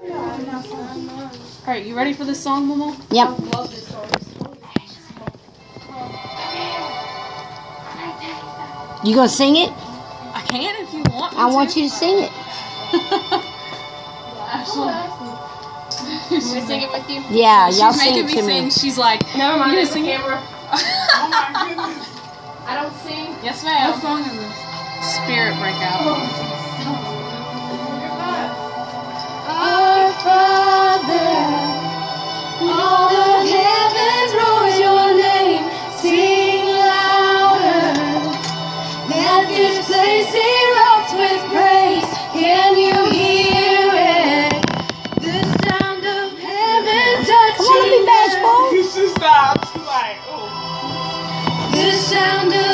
Alright, you ready for this song, Momo? Yep. I love this song. You gonna sing it? I can if you want me I want you to sing it. Ashley. Can we sing it with you? Yeah, y'all She's sing making it me to sing. me. She's like, Never mind. you It's gonna the sing camera. it? Oh my goodness. I don't sing. Yes, ma'am. What song is this? Spirit Breakout. Our Father, all the heavens roar your name. Sing louder. Let this place erupt with praise. Can you hear it? The sound of heaven touching. Come on, be bashful. The sound of